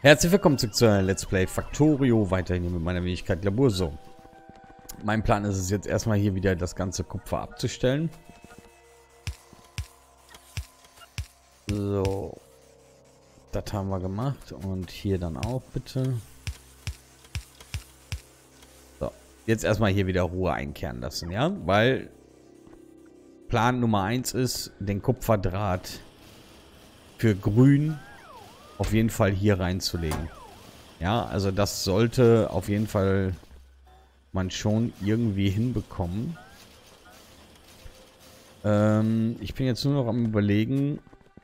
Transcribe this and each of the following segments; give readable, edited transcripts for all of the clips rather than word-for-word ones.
Herzlich willkommen zurück zu Let's Play Factorio, weiterhin hier mit meiner Wenigkeit Labur. So, mein Plan ist es jetzt erstmal hier wieder das ganze Kupfer abzustellen. So, das haben wir gemacht und hier dann auch bitte. So, jetzt erstmal hier wieder Ruhe einkehren lassen, ja, weil Plan Nummer 1 ist, den Kupferdraht für grün auf jeden Fall hier reinzulegen. Ja, also das sollte auf jeden Fall man schon irgendwie hinbekommen. Ich bin jetzt nur noch am Überlegen.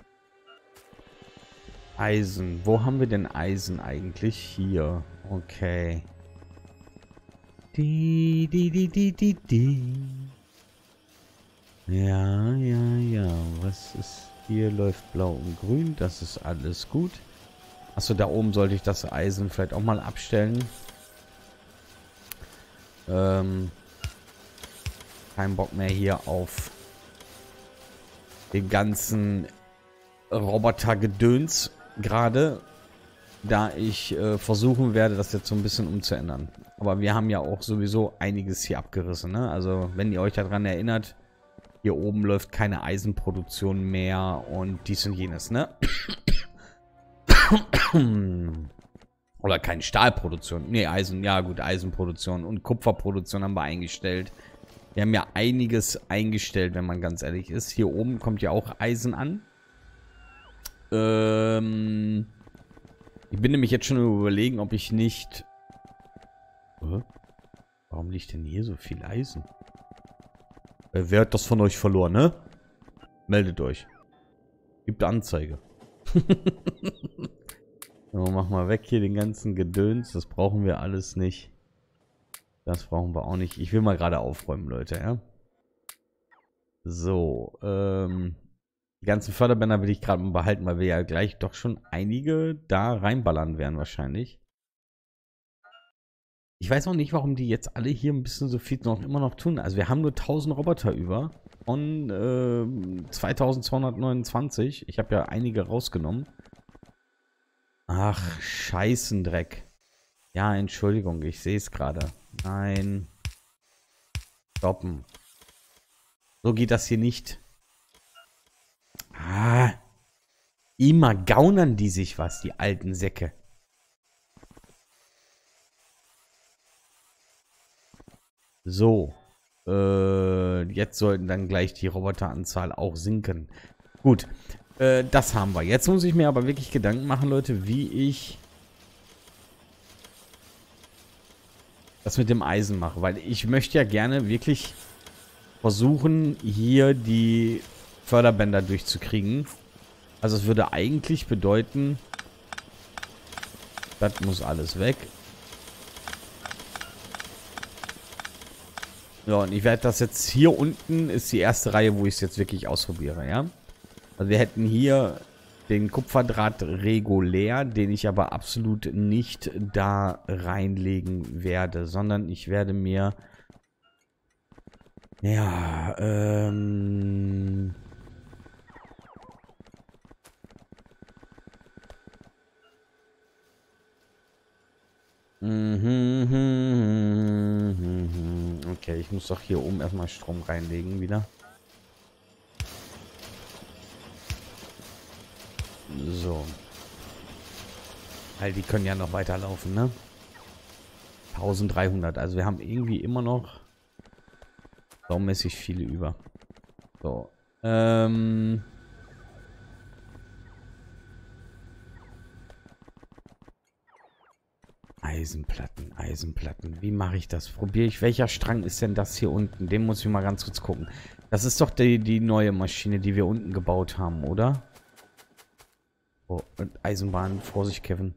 Eisen. Wo haben wir denn Eisen eigentlich? Hier. Okay. Ja, ja, ja. Was ist... Hier läuft blau und grün. Das ist alles gut. Achso, da oben sollte ich das Eisen vielleicht auch mal abstellen. Kein Bock mehr hier auf den ganzen Robotergedöns gerade. Da ich versuchen werde, das jetzt so ein bisschen umzuändern. Aber wir haben ja auch sowieso einiges hier abgerissen, ne? Also, wenn ihr euch daran erinnert, hier oben läuft keine Eisenproduktion mehr und dies und jenes, ne? Oder keine Stahlproduktion. Ne, Eisen, ja gut, Eisenproduktion und Kupferproduktion haben wir eingestellt. Wir haben ja einiges eingestellt, wenn man ganz ehrlich ist. Hier oben kommt ja auch Eisen an. Ich bin nämlich jetzt schon überlegen, ob ich nicht... Warum liegt denn hier so viel Eisen? Wer hat das von euch verloren, ne? Meldet euch. Gibt Anzeige. So, mach mal weg hier den ganzen Gedöns. Das brauchen wir alles nicht. Das brauchen wir auch nicht. Ich will mal gerade aufräumen, Leute, ja? So, die ganzen Förderbänder will ich gerade mal behalten, weil wir ja gleich doch schon einige da reinballern werden wahrscheinlich. Ich weiß auch nicht, warum die jetzt alle hier ein bisschen so viel noch immer noch tun. Also wir haben nur 1000 Roboter über von 2229. Ich habe ja einige rausgenommen. Ach, Scheißendreck. Ja, Entschuldigung, ich sehe es gerade. Nein. Stoppen. So geht das hier nicht. Ah. Immer gaunern die sich was, die alten Säcke. So. Jetzt sollten dann gleich die Roboteranzahl auch sinken. Gut. Das haben wir. Jetzt muss ich mir aber wirklich Gedanken machen, Leute, wie ich das mit dem Eisen mache. Weil ich möchte ja gerne wirklich versuchen, hier die Förderbänder durchzukriegen. Also es würde eigentlich bedeuten, das muss alles weg. Ja, und ich werde das jetzt hier unten, ist die erste Reihe, wo ich es jetzt wirklich ausprobiere, ja. Also wir hätten hier den Kupferdraht regulär, den ich aber absolut nicht da reinlegen werde, sondern ich werde mir, ja, okay, ich muss doch hier oben erstmal Strom reinlegen wieder. So. Weil die können ja noch weiterlaufen, ne? 1300. Also wir haben irgendwie immer noch saumäßig viele über. So. Eisenplatten, Eisenplatten. Wie mache ich das? Probiere ich. Welcher Strang ist denn das hier unten? Den muss ich mal ganz kurz gucken. Das ist doch die neue Maschine, die wir unten gebaut haben, oder? Oh, und Eisenbahn. Vorsicht, Kevin.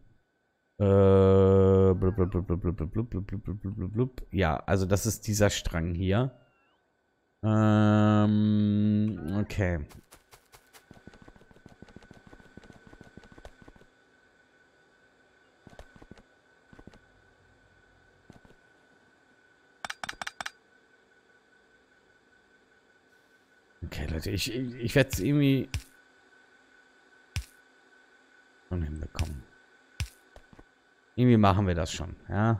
Ja, also das ist dieser Strang hier. Okay. Okay, Leute, ich werde es irgendwie schon hinbekommen. Irgendwie machen wir das schon, ja.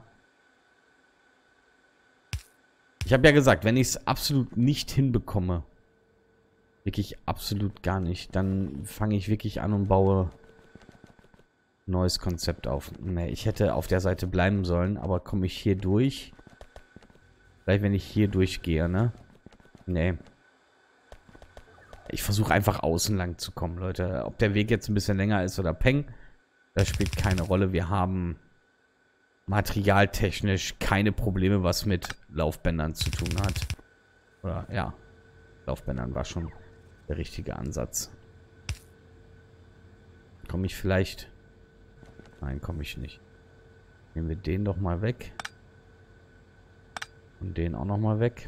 Ich habe ja gesagt, wenn ich es absolut nicht hinbekomme, wirklich absolut gar nicht, dann fange ich wirklich an und baue ein neues Konzept auf. Nee, ich hätte auf der Seite bleiben sollen, aber komme ich hier durch? Vielleicht, wenn ich hier durchgehe, ne? Nee. Ich versuche einfach außen lang zu kommen, Leute. Ob der Weg jetzt ein bisschen länger ist oder peng, das spielt keine Rolle. Wir haben materialtechnisch keine Probleme, was mit Laufbändern zu tun hat. Oder, ja. Laufbändern war schon der richtige Ansatz. Komme ich vielleicht... Nein, komme ich nicht. Nehmen wir den doch mal weg. Und den auch noch mal weg.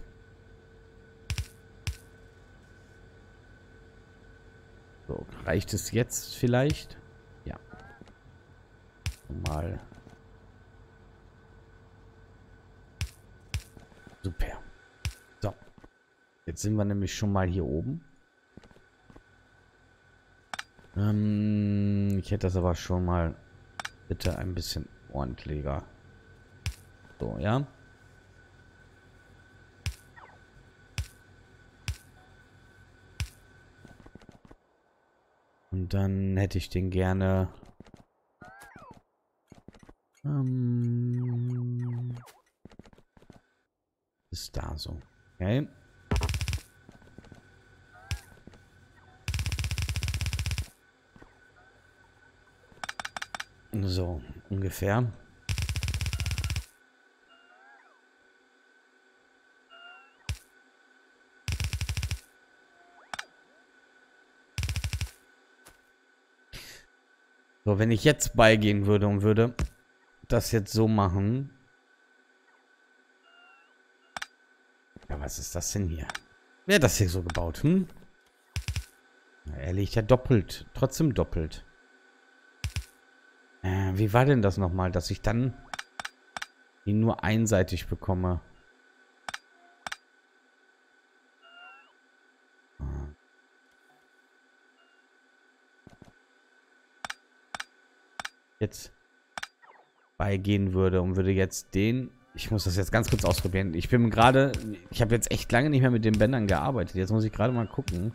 So, reicht es jetzt vielleicht? Ja. Mal. Super. So. Jetzt sind wir nämlich schon mal hier oben. Ich hätte das aber schon mal bitte ein bisschen ordentlicher. So, ja. Und dann hätte ich den gerne... ist da so. Okay. So, ungefähr. So, wenn ich jetzt beigehen würde und würde das jetzt so machen. Ja, was ist das denn hier? Wer hat das hier so gebaut, hm? Na, er liegt ja doppelt. Trotzdem doppelt. Wie war denn das nochmal, dass ich dann ihn nur einseitig bekomme? Jetzt beigehen würde und würde jetzt den... Ich muss das jetzt ganz kurz ausprobieren. Ich bin gerade... Ich habe jetzt echt lange nicht mehr mit den Bändern gearbeitet. Jetzt muss ich gerade mal gucken.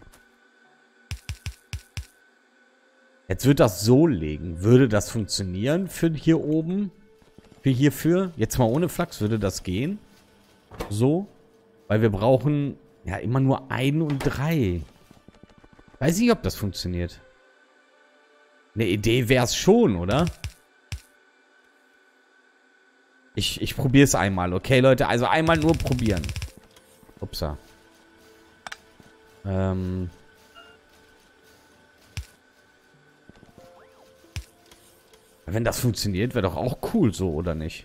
Jetzt wird das so legen. Würde das funktionieren für hier oben? Für hierfür? Jetzt mal ohne Flachs. Würde das gehen? So? Weil wir brauchen ja immer nur 1 und 3. Weiß nicht, ob das funktioniert. Eine Idee wäre es schon, oder? Ich probiere es einmal, okay, Leute? Also einmal nur probieren. Upsa. Wenn das funktioniert, wäre doch auch cool so, oder nicht?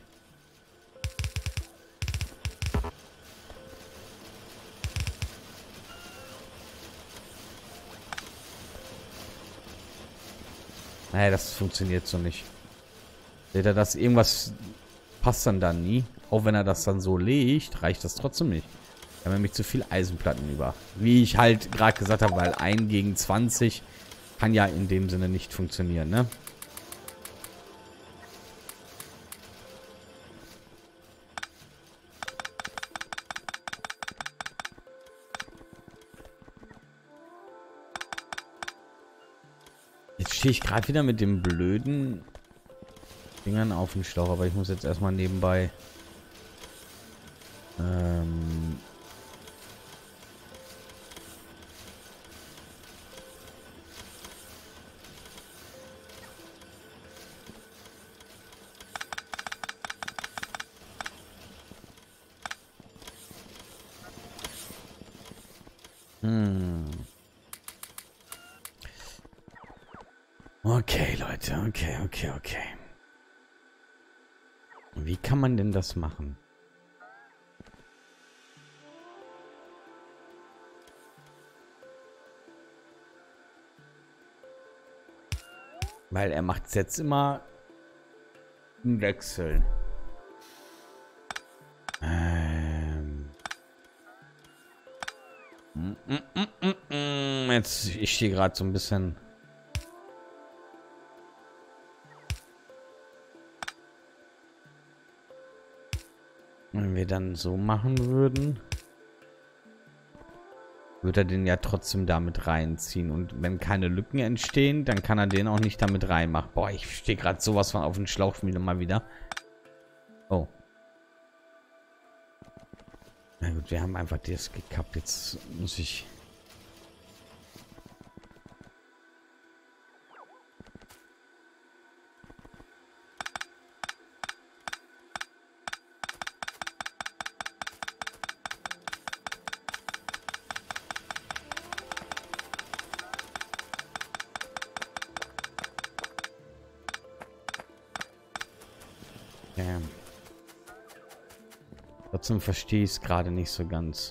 Naja, das funktioniert so nicht. Seht ihr das? Irgendwas passt dann da nie. Auch wenn er das dann so legt, reicht das trotzdem nicht. Wir haben nämlich zu viel Eisenplatten über. Wie ich halt gerade gesagt habe, weil 1 gegen 20 kann ja in dem Sinne nicht funktionieren, ne? Jetzt stehe ich gerade wieder mit den blöden Dingern auf dem Schlauch, aber ich muss jetzt erstmal nebenbei Okay, Leute, okay. Wie kann man denn das machen? Weil er macht es jetzt immer im Wechsel. Jetzt, ich stehe gerade so ein bisschen... Wenn wir dann so machen würden, würde er den ja trotzdem damit reinziehen. Und wenn keine Lücken entstehen, dann kann er den auch nicht damit reinmachen. Boah, ich stehe gerade sowas von auf den Schlauch mal wieder. Oh. Na gut, wir haben einfach das gekappt. Jetzt muss ich... Ja. Trotzdem verstehe ich es gerade nicht so ganz.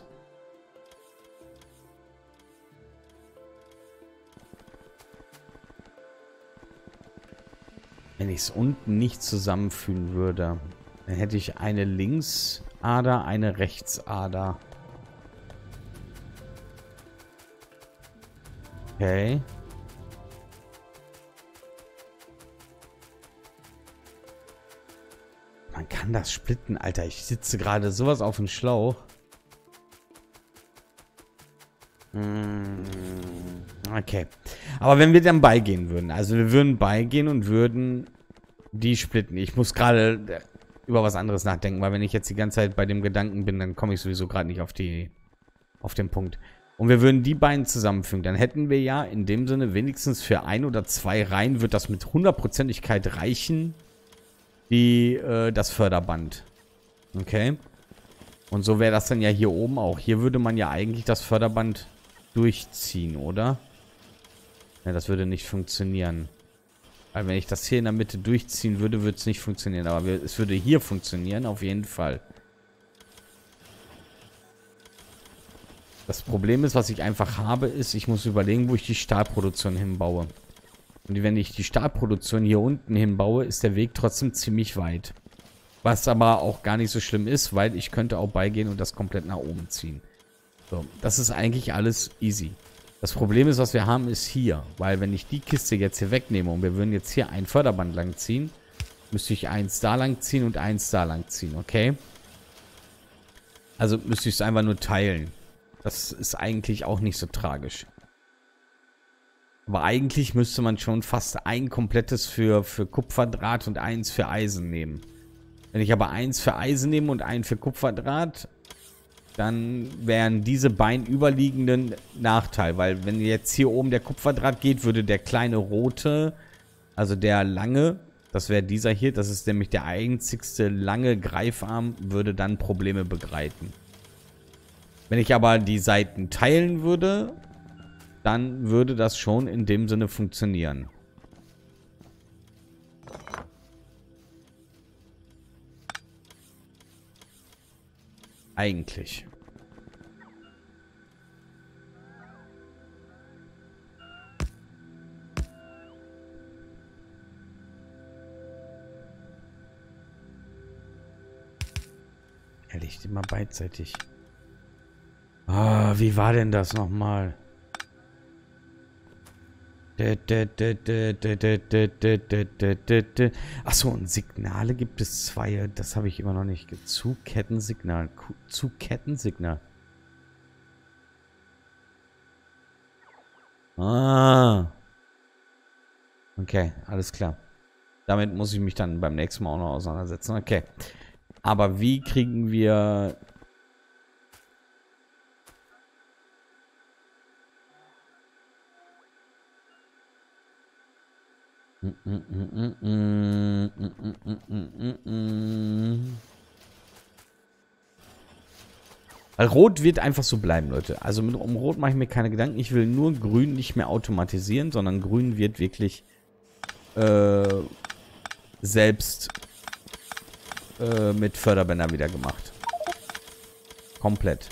Wenn ich es unten nicht zusammenfügen würde, dann hätte ich eine Linksader, eine Rechtsader. Okay. Man kann das splitten, Alter. Ich sitze gerade sowas auf dem Schlauch. Okay. Aber wenn wir dann beigehen würden, also wir würden beigehen und würden die splitten. Ich muss gerade über was anderes nachdenken, weil wenn ich jetzt die ganze Zeit bei dem Gedanken bin, dann komme ich sowieso gerade nicht auf den Punkt. Und wir würden die beiden zusammenfügen. Dann hätten wir ja in dem Sinne wenigstens für 1 oder 2 Reihen wird das mit 100%igkeit reichen, das Förderband. Okay. Und so wäre das dann ja hier oben auch. Hier würde man ja eigentlich das Förderband durchziehen, oder? Ja, das würde nicht funktionieren. Weil wenn ich das hier in der Mitte durchziehen würde, würde es nicht funktionieren. Aber es würde hier funktionieren, auf jeden Fall. Das Problem ist, was ich einfach habe, ist, ich muss überlegen, wo ich die Stahlproduktion hinbaue. Und wenn ich die Stahlproduktion hier unten hinbaue, ist der Weg trotzdem ziemlich weit. Was aber auch gar nicht so schlimm ist, weil ich könnte auch beigehen und das komplett nach oben ziehen. So, das ist eigentlich alles easy. Das Problem ist, was wir haben, ist hier. Weil wenn ich die Kiste jetzt hier wegnehme und wir würden jetzt hier ein Förderband lang ziehen, müsste ich eins da lang ziehen und eins da lang ziehen, okay? Also müsste ich es einfach nur teilen. Das ist eigentlich auch nicht so tragisch. Aber eigentlich müsste man schon fast ein komplettes für Kupferdraht und eins für Eisen nehmen. Wenn ich aber eins für Eisen nehme und einen für Kupferdraht, dann wären diese beiden überliegenden Nachteil. Weil wenn jetzt hier oben der Kupferdraht geht, würde der kleine rote, also der lange, das wäre dieser hier, das ist nämlich der einzigste lange Greifarm, würde dann Probleme begleiten. Wenn ich aber die Seiten teilen würde, dann würde das schon in dem Sinne funktionieren. Eigentlich. Ehrlich, immer beidseitig. Ah, wie war denn das nochmal? Achso, und Signale gibt es 2. Das habe ich immer noch nicht. Zugkettensignal. Zugkettensignal. Ah. Okay, alles klar. Damit muss ich mich dann beim nächsten Mal auch noch auseinandersetzen. Okay. Aber wie kriegen wir... Weil Rot wird einfach so bleiben, Leute. Also um Rot mache ich mir keine Gedanken. Ich will nur Grün nicht mehr automatisieren, sondern Grün wird wirklich selbst mit Förderbändern wieder gemacht. Komplett.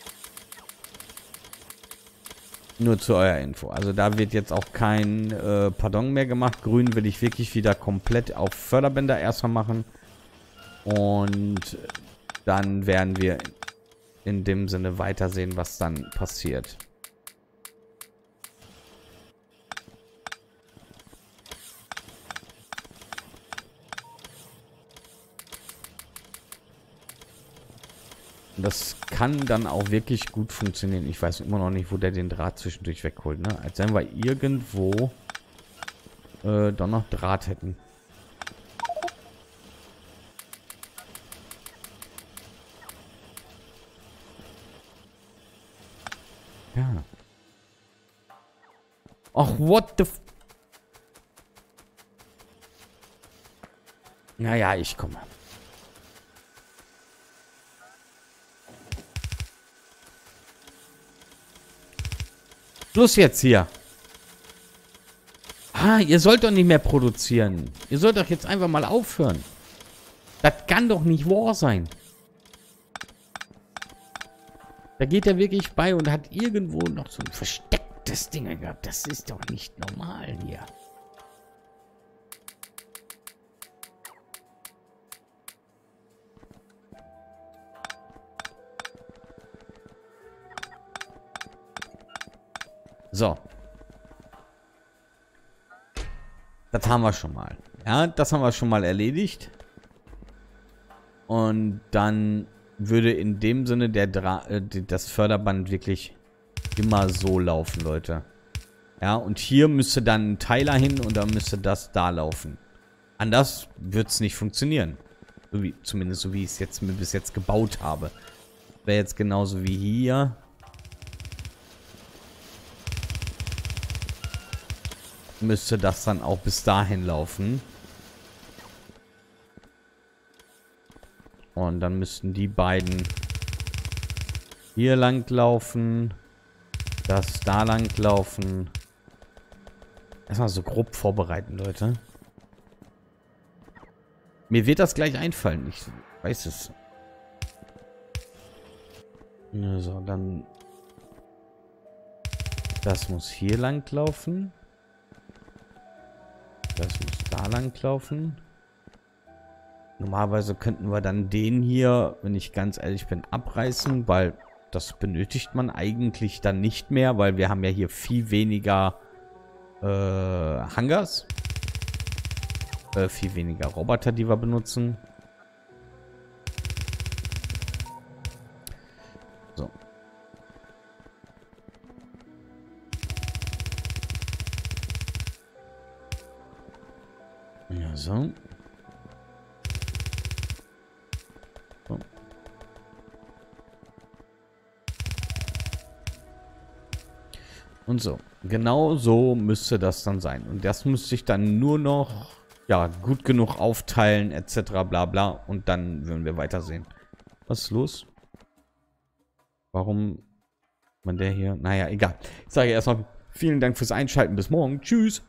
Nur zu eurer Info. Also da wird jetzt auch kein Pardon mehr gemacht. Grün will ich wirklich wieder komplett auf Förderbänder erstmal machen. Und dann werden wir in dem Sinne weitersehen, was dann passiert. Und das kann dann auch wirklich gut funktionieren. Ich weiß immer noch nicht, wo der den Draht zwischendurch wegholt, ne? Als wenn wir irgendwo doch noch Draht hätten. Ja. Ach, what the f... Naja, ich komme. Schluss jetzt hier. Ah, ihr sollt doch nicht mehr produzieren. Ihr sollt doch jetzt einfach mal aufhören. Das kann doch nicht wahr sein. Da geht er wirklich bei und hat irgendwo noch so ein verstecktes Ding gehabt. Das ist doch nicht normal hier. So. Das haben wir schon mal. Ja, das haben wir schon mal erledigt. Und dann würde in dem Sinne das Förderband wirklich immer so laufen, Leute. Ja, und hier müsste dann ein Teiler hin und dann müsste das da laufen. Anders wird es nicht funktionieren. Zumindest so, wie ich es jetzt bis jetzt gebaut habe. Wäre jetzt genauso wie hier. Müsste das dann auch bis dahin laufen. Und dann müssten die beiden hier lang laufen. Das da lang laufen. Erstmal so grob vorbereiten, Leute. Mir wird das gleich einfallen. Ich weiß es. So, dann... Das muss hier lang laufen. Das muss da lang laufen. Normalerweise könnten wir dann den hier, wenn ich ganz ehrlich bin, abreißen, weil das benötigt man eigentlich dann nicht mehr, weil wir haben ja hier viel weniger Hangars. Viel weniger Roboter, die wir benutzen. So. Ja, so. So. Und so. Genau so müsste das dann sein. Und das müsste ich dann nur noch, ja, gut genug aufteilen, etc. bla bla. Und dann würden wir weitersehen. Was ist los? Warum man der hier... Naja, egal. Ich sage erstmal vielen Dank fürs Einschalten. Bis morgen. Tschüss.